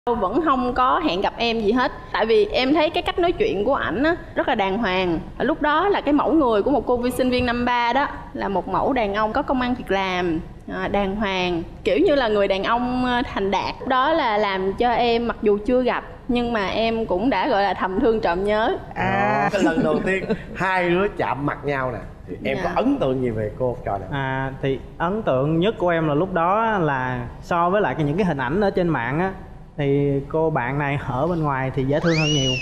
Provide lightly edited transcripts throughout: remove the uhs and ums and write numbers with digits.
vẫn không có hẹn gặp em gì hết. Tại vì em thấy cái cách nói chuyện của ảnh á rất là đàng hoàng. Lúc đó là cái mẫu người của một cô sinh viên năm 3 đó là một mẫu đàn ông có công ăn việc làm, đàng hoàng, kiểu như là người đàn ông thành đạt. Đó là làm cho em mặc dù chưa gặp nhưng mà em cũng đã gọi là thầm thương trộm nhớ. Cái lần đầu tiên hai đứa chạm mặt nhau nè thì em có ấn tượng gì về cô trò này? Thì ấn tượng nhất của em là lúc đó là so với lại những cái hình ảnh ở trên mạng á, thì cô bạn này ở bên ngoài thì dễ thương hơn nhiều.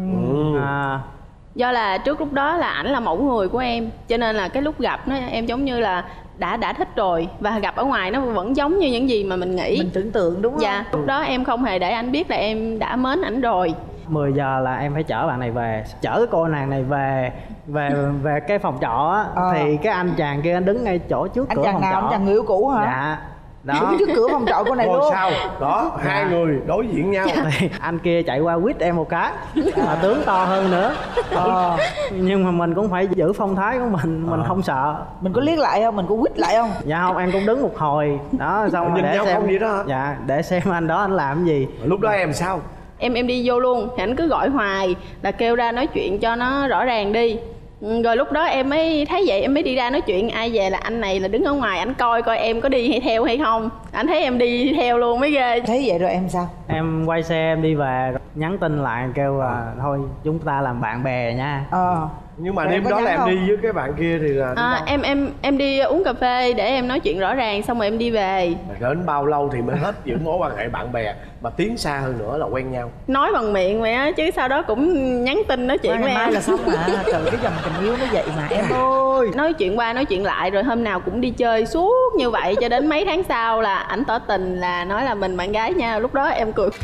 Do là trước lúc đó là ảnh là mẫu người của em, cho nên là cái lúc gặp nó em giống như là đã thích rồi, và gặp ở ngoài nó vẫn giống như những gì mà mình nghĩ, mình tưởng tượng, đúng không? Dạ, lúc đó em không hề để anh biết là em đã mến ảnh rồi. 10 giờ là em phải chở bạn này về, chở cái cô nàng này về cái phòng trọ á. Thì cái anh chàng kia anh đứng ngay chỗ trước cửa phòng trọ. Anh chàng nào? Anh chàng người yêu cũ hả? Dạ. Đó. Trước cửa phòng trọ cô này luôn. Sao? Đó, hai người đối diện nhau. Thì anh kia chạy qua quýt em một cái, mà tướng to hơn nữa. Nhưng mà mình cũng phải giữ phong thái của mình không sợ. Mình có liếc lại không? Mình có quýt lại không? Dạ không, em cũng đứng một hồi. Đó, xong rồi để xem không vậy đó hả? Dạ, để xem anh đó anh làm cái gì. Lúc đó em sao? Em đi vô luôn, thì anh cứ gọi hoài là kêu ra nói chuyện cho nó rõ ràng đi. Rồi lúc đó em mới thấy vậy, em mới đi ra nói chuyện. Ai về là anh này là đứng ở ngoài, anh coi em có đi hay theo hay không. Anh thấy em đi theo luôn mới ghê. Thấy vậy rồi em sao? Em quay xe em đi về, nhắn tin lại kêu là thôi chúng ta làm bạn bè nha. Nhưng mà đêm đó là em đi với cái bạn kia thì là em đi uống cà phê để em nói chuyện rõ ràng, xong rồi em đi về. Đến bao lâu thì mới hết những mối quan hệ bạn bè mà tiến xa hơn nữa là quen nhau? Nói bằng miệng vậy á, chứ sau đó cũng nhắn tin nói chuyện với em. Mai là xong mà. Trời, cái dòng tình yêu nó vậy mà em ơi. Nói chuyện qua nói chuyện lại, rồi hôm nào cũng đi chơi suốt như vậy cho đến mấy tháng sau là ảnh tỏ tình, là nói là mình bạn gái nha. Lúc đó em cười.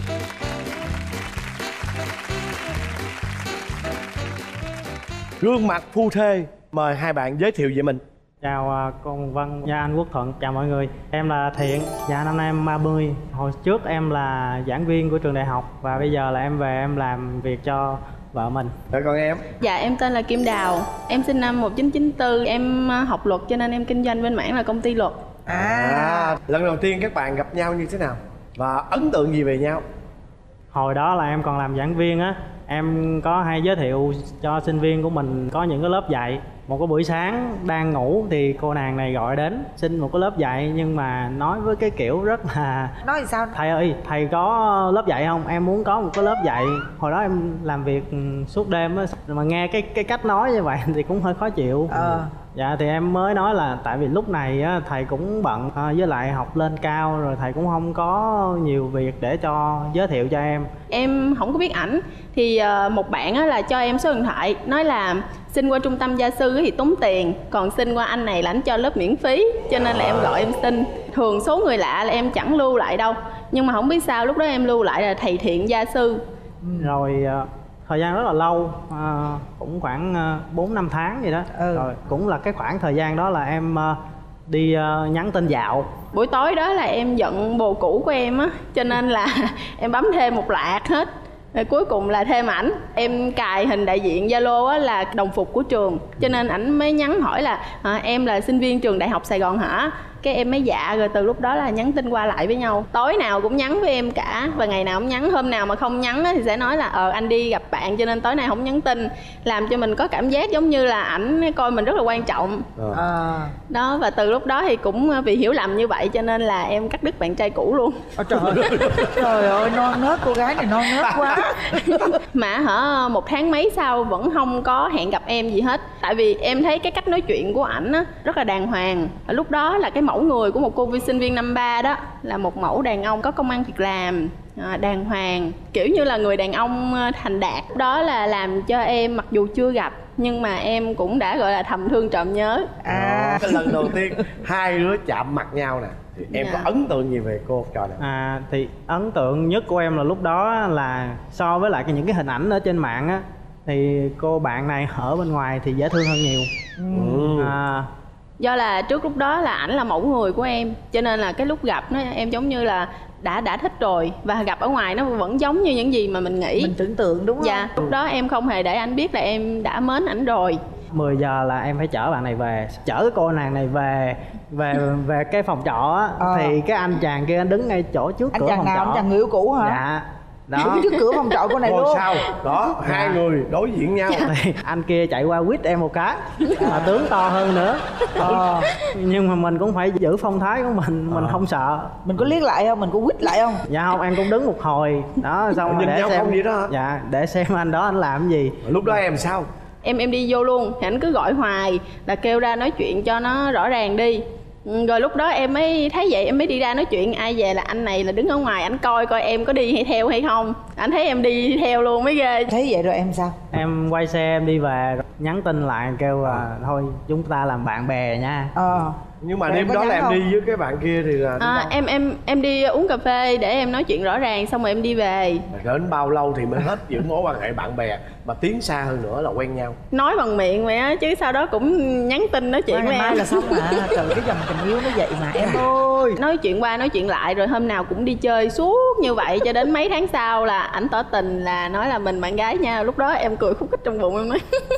Gương mặt phu thê, mời hai bạn giới thiệu về mình. Chào con Vân và anh Quốc Thuận. Chào mọi người. Em là Thiện. Dạ, năm nay em 30. Hồi trước em là giảng viên của trường đại học, và bây giờ là em về em làm việc cho vợ mình. Rồi còn em? Dạ, em tên là Kim Đào. Em sinh năm 1994. Em học luật cho nên em kinh doanh bên mảng là công ty luật. Lần đầu tiên các bạn gặp nhau như thế nào? Và ấn tượng gì về nhau? Hồi đó là em còn làm giảng viên á, em có hay giới thiệu cho sinh viên của mình có những cái lớp dạy. Một cái buổi sáng đang ngủ thì cô nàng này gọi đến xin một cái lớp dạy, nhưng mà nói với cái kiểu rất là... Nói thì sao? Thầy ơi, thầy có lớp dạy không? Em muốn có một cái lớp dạy. Hồi đó em làm việc suốt đêm á, mà nghe cái cách nói như vậy thì cũng hơi khó chịu. Dạ, thì em mới nói là tại vì lúc này á, thầy cũng bận, với lại học lên cao rồi, thầy cũng không có nhiều việc để cho giới thiệu cho em. Em không có biết ảnh, thì một bạn á là cho em số điện thoại, nói là xin qua trung tâm gia sư thì tốn tiền, còn xin qua anh này là ảnh cho lớp miễn phí, cho nên là em gọi em xin. Thường số người lạ là em chẳng lưu lại đâu, nhưng mà không biết sao lúc đó em lưu lại là thầy Thiện gia sư. Rồi thời gian rất là lâu, cũng khoảng 4-5 tháng vậy đó. Rồi cũng là cái khoảng thời gian đó là em đi nhắn tin dạo. Buổi tối đó là em giận bồ cũ của em á, cho nên là em bấm thêm một loạt hết. Rồi cuối cùng là thêm ảnh. Em cài hình đại diện Zalo á là đồng phục của trường, cho nên ảnh mới nhắn hỏi là em là sinh viên trường Đại học Sài Gòn hả? Cái em mới dạ, rồi từ lúc đó là nhắn tin qua lại với nhau. Tối nào cũng nhắn với em cả, và ngày nào cũng nhắn. Hôm nào mà không nhắn thì sẽ nói là anh đi gặp bạn cho nên tối nay không nhắn tin, làm cho mình có cảm giác giống như là ảnh coi mình rất là quan trọng. Đó, và từ lúc đó thì cũng vì hiểu lầm như vậy cho nên là em cắt đứt bạn trai cũ luôn. Trời ơi, non nớt, cô gái này non nớt quá. Mà một tháng mấy sau vẫn không có hẹn gặp em gì hết. Tại vì em thấy cái cách nói chuyện của ảnh á rất là đàng hoàng. Lúc đó là cái mẫu người của một cô sinh viên năm 3 đó là một mẫu đàn ông có công ăn việc làm, đàng hoàng, kiểu như là người đàn ông thành đạt. Đó là làm cho em mặc dù chưa gặp nhưng mà em cũng đã gọi là thầm thương trộm nhớ. Cái lần đầu tiên hai đứa chạm mặt nhau nè thì em có ấn tượng gì về cô trò này? Thì ấn tượng nhất của em là lúc đó là so với lại những cái hình ảnh ở trên mạng á, thì cô bạn này ở bên ngoài thì dễ thương hơn nhiều. Do là trước lúc đó là ảnh là mẫu người của em, cho nên là cái lúc gặp nó em giống như là đã thích rồi, và gặp ở ngoài nó vẫn giống như những gì mà mình nghĩ, mình tưởng tượng, đúng không? Dạ, lúc đó em không hề để anh biết là em đã mến ảnh rồi. 10 giờ là em phải chở bạn này về, chở cái cô nàng này về cái phòng trọ á. Thì cái anh chàng kia anh đứng ngay chỗ trước cửa phòng trọ. Anh chàng nào? Anh chàng người yêu cũ hả? Dạ. Đứng Đó. trước cửa phòng trọ cô này ngồi luôn. sau đó, hai người đối diện nhau. Thì anh kia chạy qua quýt em một cái, mà tướng to hơn nữa. Nhưng mà mình cũng phải giữ phong thái của mình không sợ. Mình có liếc lại không? Mình có quýt lại không? Dạ không, em cũng đứng một hồi đó, xong rồi Nhìn để nhau xem. không vậy đó hả? Dạ, để xem anh đó anh làm cái gì. Lúc đó em sao? Em đi vô luôn thì anh cứ gọi hoài, là kêu ra nói chuyện cho nó rõ ràng đi. Rồi lúc đó em mới thấy vậy, em mới đi ra nói chuyện. Ai về là anh này là đứng ở ngoài, anh coi em có đi hay theo hay không. Anh thấy em đi theo luôn mới ghê. Thấy vậy rồi em sao? Em quay xe em đi về, nhắn tin lại kêu thôi chúng ta làm bạn bè nha. Nhưng mà Rồi đêm em có đó là nhắn em không? đi với cái bạn kia thì là đi đâu? Em đi uống cà phê để em nói chuyện rõ ràng, xong rồi em đi về. Mà đến bao lâu thì mới hết giữ mối quan hệ bạn bè mà tiến xa hơn nữa là quen nhau? Nói bằng miệng vậy á, chứ sau đó cũng nhắn tin nói chuyện với Ngày mai em. là xong mà. Trời, cái dòng tình yêu nó vậy mà em ơi. Nói chuyện qua nói chuyện lại, rồi hôm nào cũng đi chơi suốt như vậy cho đến mấy tháng sau là ảnh tỏ tình, là nói là mình bạn gái nha. Lúc đó em cười khúc khích trong bụng, em nói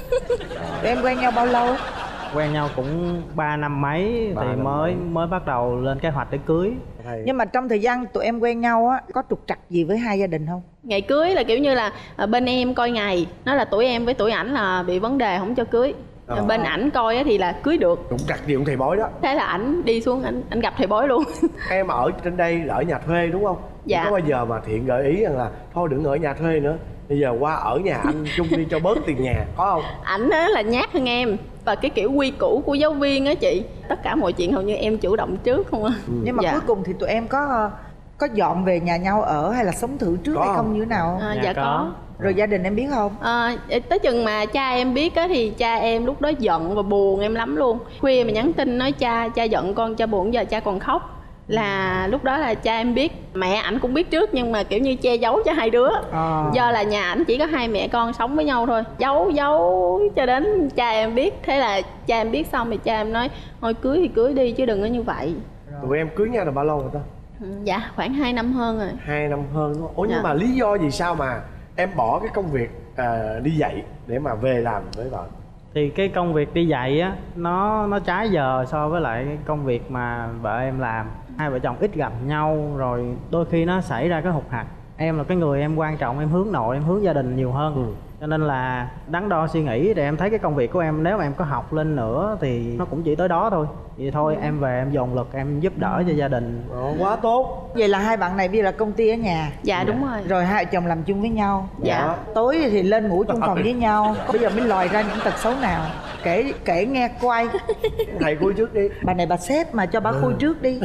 Em quen nhau bao lâu? Quen nhau cũng 3 năm mấy thì mới bắt đầu lên kế hoạch để cưới. Nhưng mà trong thời gian tụi em quen nhau á, có trục trặc gì với hai gia đình không? ngày cưới là kiểu như là bên em coi ngày, nó là tuổi em với tuổi ảnh là bị vấn đề không cho cưới. Bên ảnh coi á thì là cưới được. Cũng trặc gì ông thầy bói đó. Thế là ảnh đi xuống ảnh gặp thầy bói luôn. Em ở trên đây ở nhà thuê đúng không? Dạ. Có bao giờ mà Thiện gợi ý rằng là thôi đừng ở nhà thuê nữa, bây giờ qua ở nhà anh chung đi cho bớt tiền nhà, có không? Ảnh á là nhát hơn em, và cái kiểu quy củ của giáo viên á chị, tất cả mọi chuyện hầu như em chủ động trước không à. Nhưng mà Dạ. cuối cùng thì tụi em có dọn về nhà nhau ở hay là sống thử trước Có hay không không? như thế nào không? Dạ có. Rồi gia đình em biết không? Tới chừng mà cha em biết á thì cha em lúc đó giận và buồn em lắm luôn. Khuya mà nhắn tin nói cha giận con, cha buồn, giờ cha còn khóc. Là lúc đó là cha em biết, mẹ ảnh cũng biết trước nhưng mà kiểu như che giấu cho hai đứa. Do là nhà ảnh chỉ có hai mẹ con sống với nhau thôi, giấu cho đến cha em biết. Thế là cha em biết xong thì cha em nói thôi cưới thì cưới đi chứ đừng có như vậy. Tụi em cưới nhau là bao lâu rồi ta? Dạ khoảng 2 năm hơn rồi. 2 năm hơn đúng không? Ủa nhưng Dạ. mà lý do gì sao mà em bỏ cái công việc đi dạy để mà về làm với vợ? Thì cái công việc đi dạy á nó trái giờ so với lại cái công việc mà vợ em làm. Hai vợ chồng ít gặp nhau, rồi đôi khi nó xảy ra cái hụt hặc. Em là cái người em quan trọng, em hướng nội, em hướng gia đình nhiều hơn. Cho nên là đắn đo suy nghĩ thì em thấy cái công việc của em nếu mà em có học lên nữa thì nó cũng chỉ tới đó thôi. Vậy thôi em về em dồn lực em giúp đỡ cho gia đình. Quá tốt. Vậy là hai bạn này bây giờ là công ty ở nhà. Dạ đúng rồi. Rồi hai vợ chồng làm chung với nhau. Dạ. Tối thì lên ngủ chung phòng với nhau. Bây giờ mới lòi ra những tật xấu nào? Kể nghe coi. Thầy khui trước đi. Bà này bà xếp mà cho bà khui trước đi.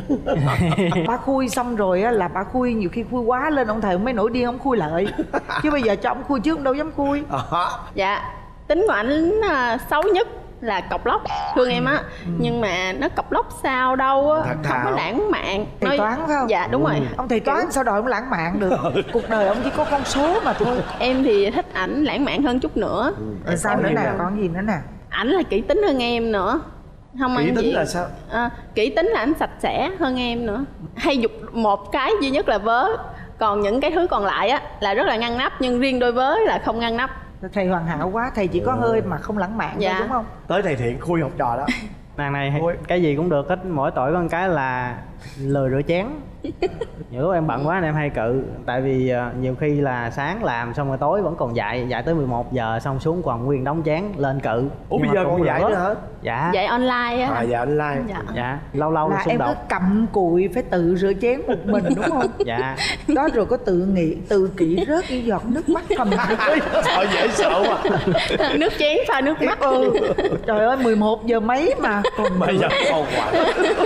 Bà khui xong rồi á là bà khui nhiều khi khui quá lên ông thầy mới nổi điên ông khui lại. Chứ bây giờ cho ông khui trước ông đâu dám khui. Dạ, tính của ảnh xấu nhất là cọc lóc, thương em á. Nhưng mà nó cọc lóc sao đâu á, không có lãng mạn. Thầy toán phải không? Dạ đúng rồi. Ông thầy toán sao đòi ông lãng mạn được. Cuộc đời ông chỉ có con số mà thôi. Em thì thích ảnh lãng mạn hơn chút nữa. Rồi sao nữa nè, còn gì nữa nè? Ảnh là kỹ tính hơn em nữa. Không Kỹ ăn tính gì. là sao? Kỹ tính là ảnh sạch sẽ hơn em nữa. Hay dục một cái duy nhất là vớ, còn những cái thứ còn lại á là rất là ngăn nắp, nhưng riêng đôi vớ là không ngăn nắp. Thầy hoàn hảo quá, thầy chỉ có hơi mà không lãng mạn Dạ. thôi đúng không? Tới thầy Thiện khui học trò đó. Nàng này cái gì cũng được hết, mỗi tội có một cái là lười rửa chén. Nhiều lúc em bận quá nên em hay cự. Tại vì nhiều khi là sáng làm xong rồi tối vẫn còn dạy tới 11 giờ xong xuống còn nguyên đống chén lên cự. Ủa Nhưng bây mà giờ cũng còn dạy được. nữa hả? Dạ. Dạy online á. Dạ online. Dạ. Dạ, lâu lâu Là xung em cứ đột. cặm cụi phải tự rửa chén một mình đúng không? Dạ. Đó rồi có tự kỷ rớt những giọt nước mắt thầm. Trời dễ sợ quá. Nước chén pha nước mắt. Trời ơi 11 giờ mấy mà còn Bây giờ còn hoài.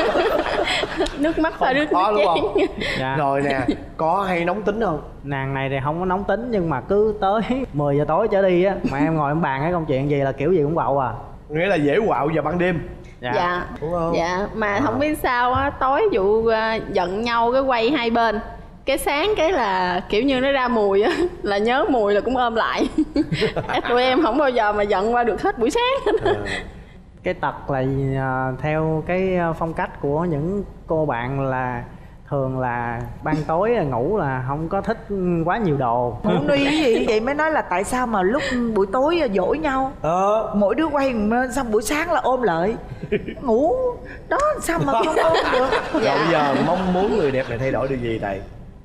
Nước mắt pha nước Có đúng không? Dạ. Rồi nè, có hay nóng tính không? Nàng này thì không có nóng tính nhưng mà cứ tới 10 giờ tối trở đi á mà em ngồi em bàn cái công chuyện gì là kiểu gì cũng quậu à. Nghĩa là dễ quạo vào ban đêm. Dạ. Đúng không? Dạ, mà không biết sao á, tối vụ giận nhau cái quay hai bên, cái sáng cái là kiểu như nó ra mùi á, là nhớ mùi là cũng ôm lại. Tụi em không bao giờ mà giận qua được hết buổi sáng. Cái tật là theo cái phong cách của những cô bạn là thường là ban tối ngủ là không có thích quá nhiều đồ. Ngủ nuy cái gì vậy mới nói là tại sao mà lúc buổi tối dỗ nhau mỗi đứa quay xong buổi sáng là ôm lại ngủ đó, sao mà không ôm được. Rồi bây giờ mong muốn người đẹp này thay đổi điều gì thầy?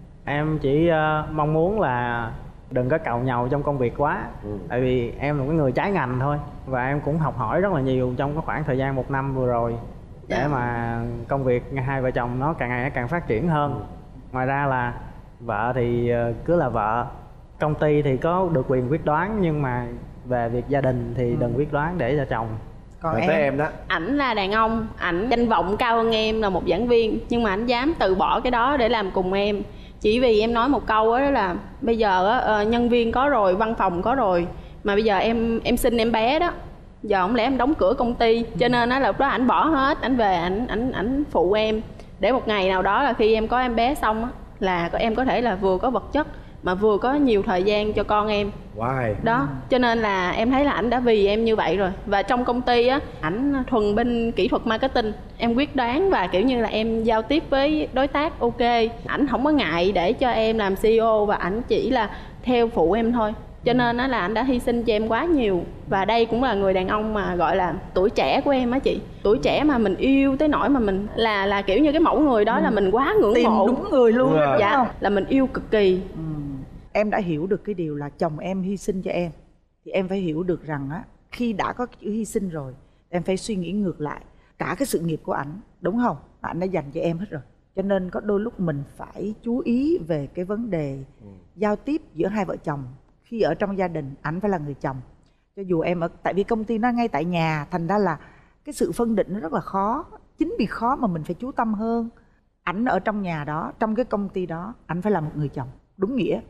Em chỉ mong muốn là đừng có càu nhàu trong công việc quá. Tại vì em là cái người trái ngành thôi, và em cũng học hỏi rất là nhiều trong cái khoảng thời gian 1 năm vừa rồi để mà công việc hai vợ chồng nó càng ngày nó càng phát triển hơn. Ngoài ra là vợ thì cứ là vợ, công ty thì có được quyền quyết đoán, nhưng mà về việc gia đình thì đừng quyết đoán để cho chồng. Còn rồi tới em đó. Ảnh là đàn ông, ảnh danh vọng cao hơn em là một giảng viên, nhưng mà ảnh dám từ bỏ cái đó để làm cùng em. Chỉ vì em nói một câu đó là bây giờ nhân viên có rồi, văn phòng có rồi, mà bây giờ em sinh em bé đó, giờ không lẽ em đóng cửa công ty. Cho nên là lúc đó ảnh bỏ hết, ảnh về ảnh phụ em, để một ngày nào đó là khi em có em bé xong á, là em có thể là vừa có vật chất mà vừa có nhiều thời gian cho con em. Wow. Đó, cho nên là em thấy là ảnh đã vì em như vậy rồi. Và trong công ty á, ảnh thuần bên kỹ thuật marketing, em quyết đoán và kiểu như là em giao tiếp với đối tác ok. Ảnh không có ngại để cho em làm CEO, và ảnh chỉ là theo phụ em thôi. Cho nên là ảnh đã hy sinh cho em quá nhiều. Và đây cũng là người đàn ông mà gọi là tuổi trẻ của em á chị. Tuổi trẻ mà mình yêu tới nỗi mà mình là kiểu như cái mẫu người đó là mình quá ngưỡng tìm mộ. đúng người luôn đó, đúng dạ, không? là mình yêu cực kỳ. Em đã hiểu được cái điều là chồng em hy sinh cho em, thì em phải hiểu được rằng á, khi đã có chữ hy sinh rồi, em phải suy nghĩ ngược lại. Cả cái sự nghiệp của ảnh, đúng không? Ảnh đã dành cho em hết rồi. Cho nên có đôi lúc mình phải chú ý về cái vấn đề giao tiếp giữa hai vợ chồng. Khi ở trong gia đình, ảnh phải là người chồng. Cho dù em ở, tại vì công ty nó ngay tại nhà, thành ra là cái sự phân định nó rất là khó. Chính vì khó mà mình phải chú tâm hơn. Ảnh ở trong nhà đó, trong cái công ty đó, ảnh phải là một người chồng đúng nghĩa.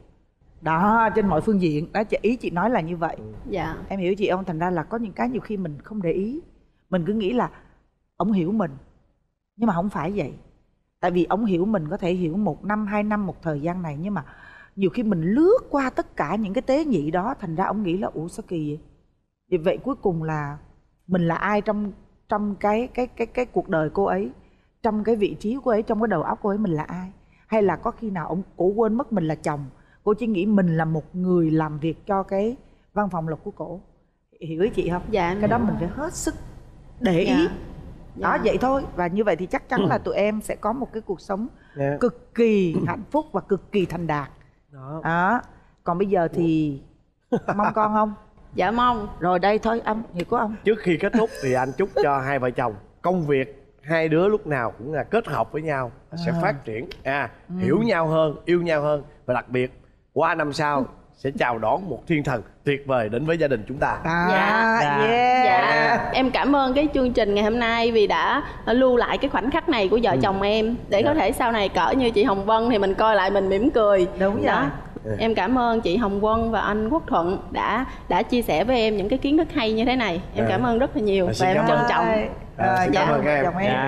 Đó, trên mọi phương diện đó, ý chị nói là như vậy. Dạ. Em hiểu chị không? Thành ra là có những cái nhiều khi mình không để ý, mình cứ nghĩ là ổng hiểu mình, nhưng mà không phải vậy. Tại vì ổng hiểu mình có thể hiểu 1 năm, 2 năm một thời gian này, nhưng mà nhiều khi mình lướt qua tất cả những cái tế nhị đó, thành ra ổng nghĩ là ủa sao kỳ vậy? Vì vậy cuối cùng là mình là ai trong cái cuộc đời cô ấy, trong cái vị trí của cô ấy, trong cái đầu óc cô ấy mình là ai? Hay là có khi nào cổ quên mất mình là chồng, cô chỉ nghĩ mình là một người làm việc cho cái văn phòng luật của cổ. Hiểu ý chị không? Dạ. Cái đó mình phải hết sức để ý. Đó, vậy thôi. Và như vậy thì chắc chắn là tụi em sẽ có một cái cuộc sống cực kỳ hạnh phúc và cực kỳ thành đạt. Đó. Còn bây giờ thì mong con không? Dạ mong. Rồi đây thôi ông, hiểu của ông. Trước khi kết thúc thì anh chúc cho hai vợ chồng công việc hai đứa lúc nào cũng là kết hợp với nhau sẽ phát triển, hiểu nhau hơn, yêu nhau hơn, và đặc biệt qua năm sau sẽ chào đón một thiên thần tuyệt vời đến với gia đình chúng ta. Dạ. Em cảm ơn cái chương trình ngày hôm nay vì đã lưu lại cái khoảnh khắc này của vợ chồng em, để có thể sau này cỡ như chị Hồng Vân thì mình coi lại mình mỉm cười. Đúng đó. rồi. Em cảm ơn chị Hồng Vân và anh Quốc Thuận đã chia sẻ với em những cái kiến thức hay như thế này. Em cảm ơn rất là nhiều và em trân trọng. Xin cảm ơn các em.